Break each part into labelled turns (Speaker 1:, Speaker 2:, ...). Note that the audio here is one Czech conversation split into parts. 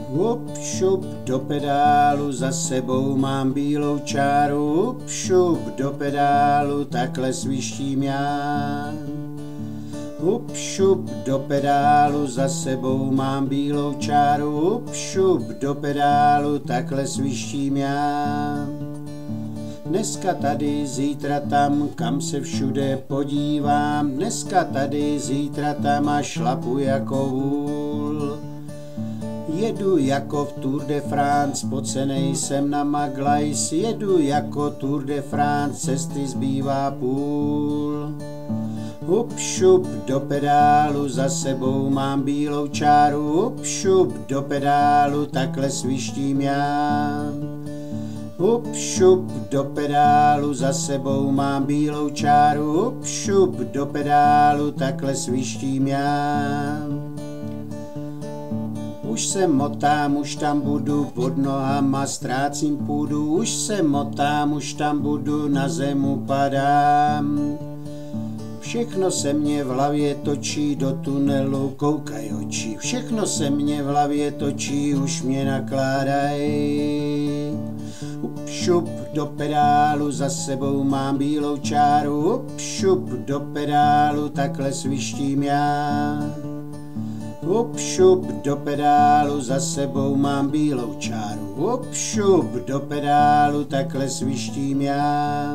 Speaker 1: Hup, šup, do pedálu, za sebou mám bílou čáru. Hup, šup, do pedálu, takhle svištím já. Hup, šup, do pedálu, za sebou mám bílou čáru. Hup, šup, do pedálu, takhle svištím já. Dneska tady, zítra tam, kam se všude podívám. Dneska tady, zítra tam a šlapu jako vůl. Jedu jako v Tour de France, spocenej jsem na Maglajs. Jedu jako Tour de France, cesty zbývá půl. Hup, šup, do pedálu, za sebou mám bílou čáru. Hup, šup, do pedálu, takhle svištím já. Hup, šup, do pedálu, za sebou mám bílou čáru. Hup, šup, do pedálu, takhle svištím já. Už se motám, už tam budu, pod nohama ztrácím půdu. Už se motám, už tam budu, na zemu padám. Všechno se mě v hlavě točí, do tunelu koukaj oči. Všechno se mě v hlavě točí, už mě nakládají. Hup, šup, do pedálu, za sebou mám bílou čáru. Hup, šup, do pedálu, takhle svištím já. Hup, šup, do pedálu, za sebou mám bílou čáru. Hup, šup, do pedálu, takhle svištím já.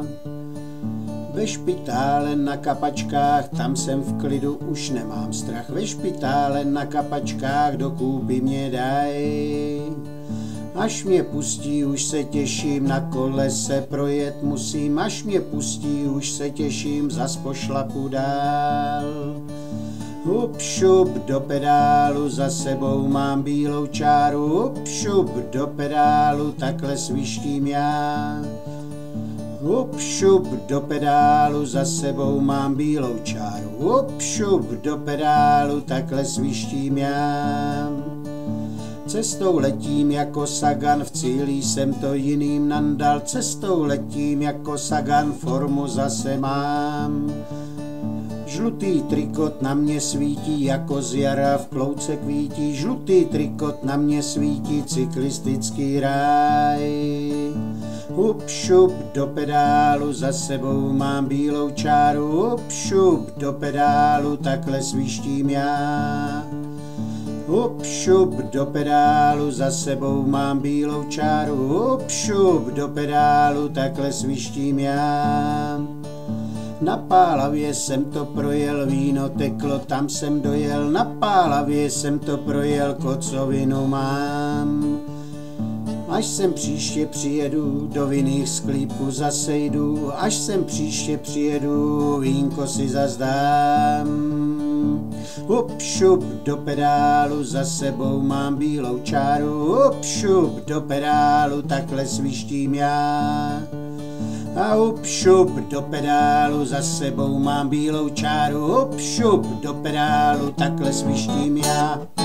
Speaker 1: Ve špitále na kapačkách, tam jsem v klidu, už nemám strach. Ve špitále na kapačkách, do kůpy mě daj. Až mě pustí, už se těším, na kolese projet musím. Až mě pustí, už se těším, zas pošlapu dál. Hup, šup, do pedálu, za sebou mám bílou čáru. Hup, šup, do pedálu, takhle svištím já. Hup, šup, do pedálu, za sebou mám bílou čáru. Hup, šup, do pedálu, takhle svištím já. Cestou letím jako Sagan, v cíli jsem to jiným nandal. Cestou letím jako Sagan, formu zase mám. Žlutý trikot na mě svítí, jako z jara v klouce kvítí. Žlutý trikot na mě svítí, cyklistický ráj. Hup, šup, do pedálu, za sebou mám bílou čáru. Hup, šup, do pedálu, takhle svištím já. Hup, šup, do pedálu, za sebou mám bílou čáru. Hup, šup, do pedálu, takhle svištím já. Na Pálavě jsem to projel, víno teklo, tam jsem dojel. Na Pálavě jsem to projel, kocovinu mám. Až sem příště přijedu, do vinných sklípků zase jdu. Až sem příště přijedu, vínko si zazdám. Hup, šup, do pedálu, za sebou mám bílou čáru. Hup, šup, do pedálu, takhle svištím já. A hup, šup, do pedálu, za sebou mám bílou čáru. Hup, šup, do pedálu, takhle svištím já.